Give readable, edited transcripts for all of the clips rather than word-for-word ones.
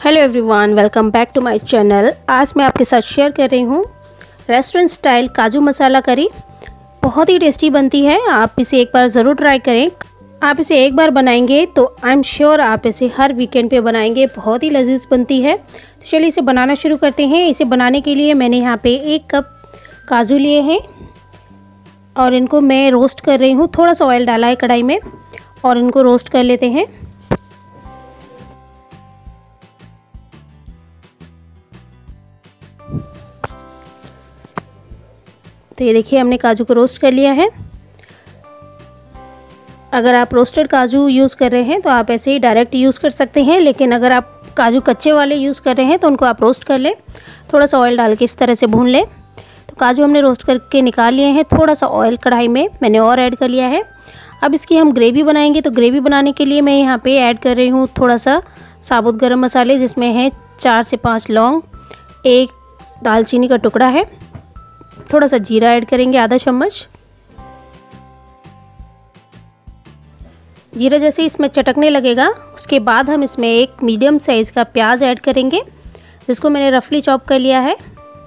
Hello everyone, welcome back to my channel. आज मैं आपके साथ शेयर कर रही हूँ रेस्टोरेंट स्टाइल काजू मसाला करी। बहुत ही टेस्टी बनती है, आप इसे एक बार ज़रूर ट्राई करें। आप इसे एक बार बनाएंगे तो आई एम श्योर आप इसे हर वीकेंड पे बनाएंगे। बहुत ही लजीज बनती है। तो चलिए इसे बनाना शुरू करते हैं। इसे बनाने के लिए मैंने यहाँ पे 1 कप काजू लिए हैं और इनको मैं रोस्ट कर रही हूँ। थोड़ा सा ऑयल डाला है कढ़ाई में और इनको रोस्ट कर लेते हैं। तो ये देखिए हमने काजू को रोस्ट कर लिया है। अगर आप रोस्टेड काजू यूज़ कर रहे हैं तो आप ऐसे ही डायरेक्ट यूज़ कर सकते हैं, लेकिन अगर आप काजू कच्चे वाले यूज़ कर रहे हैं तो उनको आप रोस्ट कर लें। थोड़ा सा ऑयल डाल के इस तरह से भून लें। तो काजू हमने रोस्ट करके निकाल लिए हैं। थोड़ा सा ऑयल कढ़ाई में मैंने और ऐड कर लिया है। अब इसकी हम ग्रेवी बनाएंगे। तो ग्रेवी बनाने के लिए मैं यहाँ पे ऐड कर रही हूँ थोड़ा सा साबुत गरम मसाले, जिसमें है 4 से 5 लौंग, 1 दालचीनी का टुकड़ा है। थोड़ा सा जीरा ऐड करेंगे, आधा चम्मच। जीरा जैसे इसमें चटकने लगेगा उसके बाद हम इसमें 1 मीडियम साइज़ का प्याज ऐड करेंगे, जिसको मैंने रफली चॉप कर लिया है।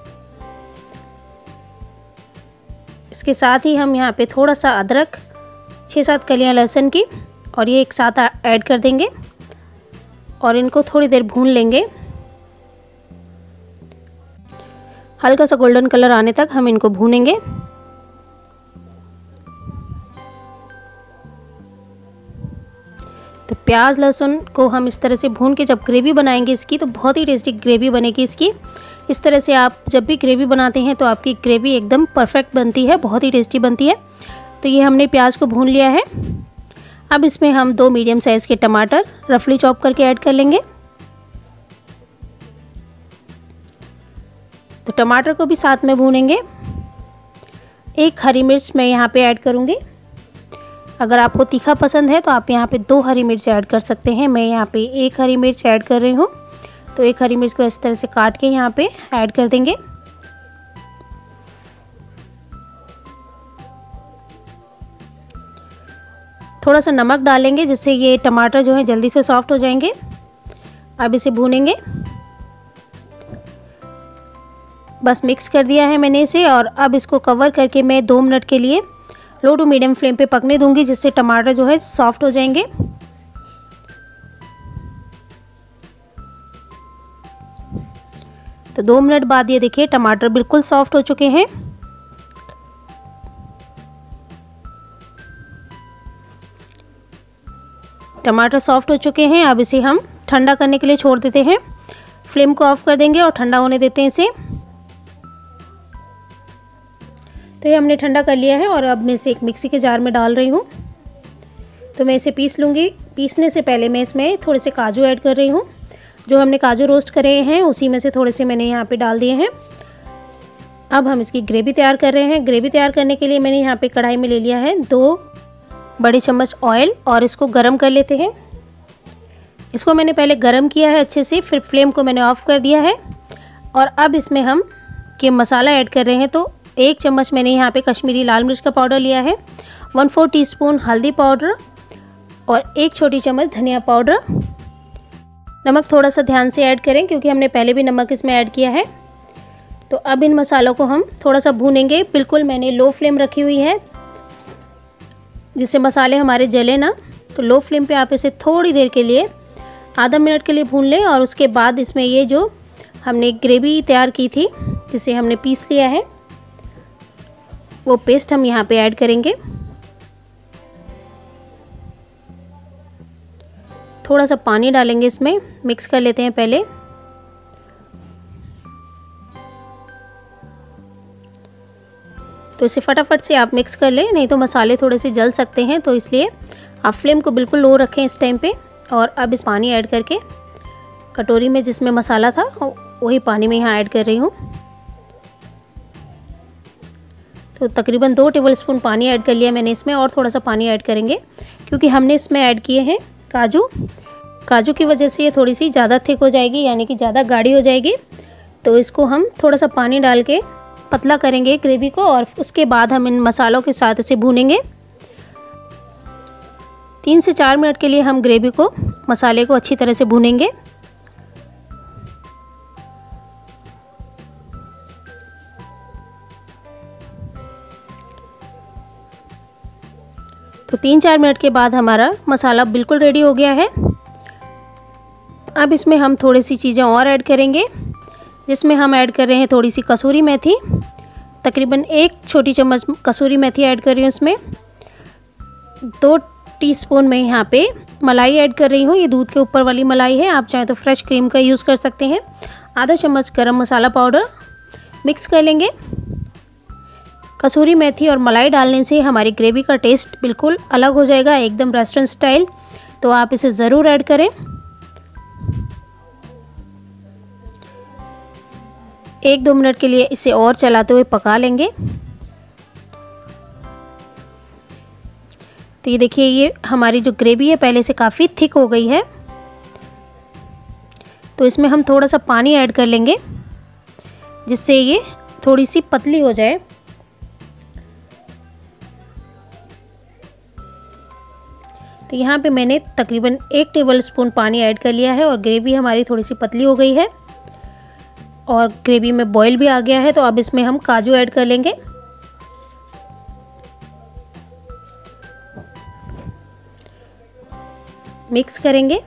इसके साथ ही हम यहाँ पे थोड़ा सा अदरक, 6-7 कलियाँ लहसुन की, और ये एक साथ ऐड कर देंगे और इनको थोड़ी देर भून लेंगे। हल्का सा गोल्डन कलर आने तक हम इनको भूनेंगे। तो प्याज लहसुन को हम इस तरह से भून के जब ग्रेवी बनाएंगे इसकी, तो बहुत ही टेस्टी ग्रेवी बनेगी इसकी। इस तरह से आप जब भी ग्रेवी बनाते हैं तो आपकी ग्रेवी एकदम परफेक्ट बनती है, बहुत ही टेस्टी बनती है। तो ये हमने प्याज को भून लिया है। अब इसमें हम 2 मीडियम साइज़ के टमाटर रफली चॉप करके ऐड कर लेंगे। तो टमाटर को भी साथ में भूनेंगे। 1 हरी मिर्च मैं यहाँ पे ऐड करूँगी। अगर आपको तीखा पसंद है तो आप यहाँ पे 2 हरी मिर्च ऐड कर सकते हैं। मैं यहाँ पे 1 हरी मिर्च ऐड कर रही हूँ। तो 1 हरी मिर्च को इस तरह से काट के यहाँ पे ऐड कर देंगे। थोड़ा सा नमक डालेंगे जिससे ये टमाटर जो है जल्दी से सॉफ्ट हो जाएंगे। अब इसे भूनेंगे। बस मिक्स कर दिया है मैंने इसे, और अब इसको कवर करके मैं 2 मिनट के लिए लो टू मीडियम फ्लेम पे पकने दूंगी, जिससे टमाटर जो है सॉफ्ट हो जाएंगे। तो 2 मिनट बाद ये देखिए टमाटर बिल्कुल सॉफ्ट हो चुके हैं। टमाटर सॉफ्ट हो चुके हैं। अब इसे हम ठंडा करने के लिए छोड़ देते हैं। फ्लेम को ऑफ कर देंगे और ठंडा होने देते हैं इसे। तो ये हमने ठंडा कर लिया है और अब मैं इसे एक मिक्सी के जार में डाल रही हूँ। तो मैं इसे पीस लूँगी। पीसने से पहले मैं इसमें थोड़े से काजू ऐड कर रही हूँ। जो हमने काजू रोस्ट करे हैं उसी में से थोड़े से मैंने यहाँ पे डाल दिए हैं। अब हम इसकी ग्रेवी तैयार कर रहे हैं। ग्रेवी तैयार करने के लिए मैंने यहाँ पे कढ़ाई में ले लिया है 2 बड़े चम्मच ऑयल, और इसको गरम कर लेते हैं। इसको मैंने पहले गरम किया है अच्छे से, फिर फ्लेम को मैंने ऑफ़ कर दिया है। और अब इसमें हम ये मसाला ऐड कर रहे हैं। तो 1 चम्मच मैंने यहाँ पे कश्मीरी लाल मिर्च का पाउडर लिया है, 1/4 टीस्पून हल्दी पाउडर और 1 छोटी चम्मच धनिया पाउडर। नमक थोड़ा सा ध्यान से ऐड करें क्योंकि हमने पहले भी नमक इसमें ऐड किया है। तो अब इन मसालों को हम थोड़ा सा भूनेंगे। बिल्कुल मैंने लो फ्लेम रखी हुई है, जिससे मसाले हमारे जले ना। तो लो फ्लेम पे आप इसे थोड़ी देर के लिए, आधा मिनट के लिए भून लें। और उसके बाद इसमें ये जो हमने ग्रेवी तैयार की थी, जिसे हमने पीस लिया है, वो पेस्ट हम यहाँ पे ऐड करेंगे। थोड़ा सा पानी डालेंगे इसमें, मिक्स कर लेते हैं पहले। तो इसे फटाफट से आप मिक्स कर लें, नहीं तो मसाले थोड़े से जल सकते हैं। तो इसलिए आप फ्लेम को बिल्कुल लो रखें इस टाइम पे। और अब इस पानी ऐड करके कटोरी में जिसमें मसाला था वही पानी में यहाँ ऐड कर रही हूँ। तो तकरीबन 2 टेबलस्पून पानी ऐड कर लिया मैंने इसमें, और थोड़ा सा पानी ऐड करेंगे क्योंकि हमने इसमें ऐड किए हैं काजू की वजह से ये थोड़ी सी ज़्यादा थिक हो जाएगी, यानी कि ज़्यादा गाढ़ी हो जाएगी। तो इसको हम थोड़ा सा पानी डाल के पतला करेंगे ग्रेवी को, और उसके बाद हम इन मसालों के साथ इसे भूनेंगे। 3 से 4 मिनट के लिए हम ग्रेवी को, मसाले को अच्छी तरह से भूनेंगे। तो 3-4 मिनट के बाद हमारा मसाला बिल्कुल रेडी हो गया है। अब इसमें हम थोड़ी सी चीज़ें और ऐड करेंगे, जिसमें हम ऐड कर रहे हैं थोड़ी सी कसूरी मेथी। तकरीबन 1 छोटी चम्मच कसूरी मेथी ऐड कर रही हूँ इसमें। 2 टीस्पून में यहाँ पे मलाई ऐड कर रही हूँ। ये दूध के ऊपर वाली मलाई है, आप चाहें तो फ्रेश क्रीम का यूज़ कर सकते हैं। आधा चम्मच गरम मसाला पाउडर मिक्स कर लेंगे। कसूरी मेथी और मलाई डालने से हमारी ग्रेवी का टेस्ट बिल्कुल अलग हो जाएगा, एकदम रेस्टोरेंट स्टाइल। तो आप इसे ज़रूर ऐड करें। 1-2 मिनट के लिए इसे और चलाते हुए पका लेंगे। तो ये देखिए, ये हमारी जो ग्रेवी है पहले से काफ़ी थिक हो गई है। तो इसमें हम थोड़ा सा पानी ऐड कर लेंगे, जिससे ये थोड़ी सी पतली हो जाए। तो यहाँ पे मैंने तकरीबन 1 टेबलस्पून पानी ऐड कर लिया है और ग्रेवी हमारी थोड़ी सी पतली हो गई है और ग्रेवी में बॉईल भी आ गया है। तो अब इसमें हम काजू ऐड कर लेंगे। मिक्स करेंगे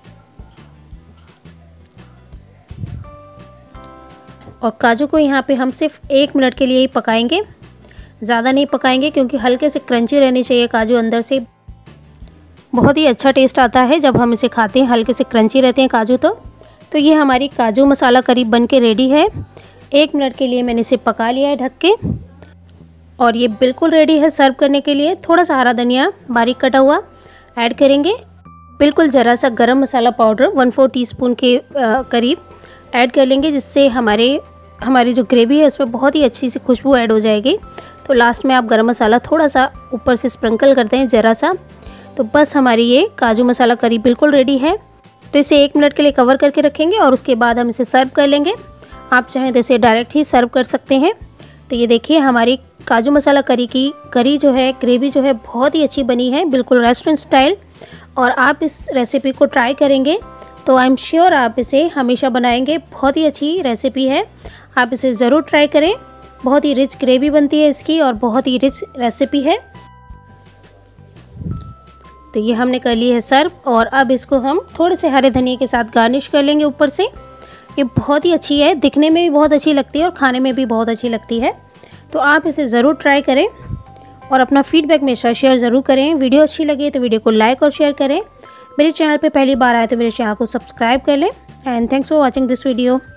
और काजू को यहाँ पे हम सिर्फ 1 मिनट के लिए ही पकाएंगे, ज़्यादा नहीं पकाएंगे, क्योंकि हल्के से क्रंची रहनी चाहिए काजू अंदर से। बहुत ही अच्छा टेस्ट आता है जब हम इसे खाते हैं, हल्के से क्रंची रहते हैं काजू। तो ये हमारी काजू मसाला करी बन के रेडी है। 1 मिनट के लिए मैंने इसे पका लिया है ढक के और ये बिल्कुल रेडी है सर्व करने के लिए। थोड़ा सा हरा धनिया बारीक कटा हुआ ऐड करेंगे। बिल्कुल ज़रा सा गरम मसाला पाउडर 1/4 टीस्पून के करीब ऐड कर लेंगे, जिससे हमारी जो ग्रेवी है उसमें बहुत ही अच्छी सी खुशबू ऐड हो जाएगी। तो लास्ट में आप गरम मसाला थोड़ा सा ऊपर से स्प्रिंकल करते हैं ज़रा सा। तो बस हमारी ये काजू मसाला करी बिल्कुल रेडी है। तो इसे 1 मिनट के लिए कवर करके रखेंगे और उसके बाद हम इसे सर्व कर लेंगे। आप चाहें तो इसे डायरेक्ट ही सर्व कर सकते हैं। तो ये देखिए, हमारी काजू मसाला करी जो है, ग्रेवी जो है बहुत ही अच्छी बनी है, बिल्कुल रेस्टोरेंट स्टाइल। और आप इस रेसिपी को ट्राई करेंगे तो आई एम श्योर आप इसे हमेशा बनाएंगे। बहुत ही अच्छी रेसिपी है, आप इसे ज़रूर ट्राई करें। बहुत ही रिच ग्रेवी बनती है इसकी और बहुत ही रिच रेसिपी है। तो ये हमने कर ली है सर्व और अब इसको हम थोड़े से हरे धनिया के साथ गार्निश कर लेंगे ऊपर से। ये बहुत ही अच्छी है, दिखने में भी बहुत अच्छी लगती है और खाने में भी बहुत अच्छी लगती है। तो आप इसे ज़रूर ट्राई करें और अपना फीडबैक मेरे साथ शेयर ज़रूर करें। वीडियो अच्छी लगे तो वीडियो को लाइक और शेयर करें। मेरे चैनल पे पहली बार आए तो मेरे चैनल को सब्सक्राइब कर लें। And thanks for watching this video.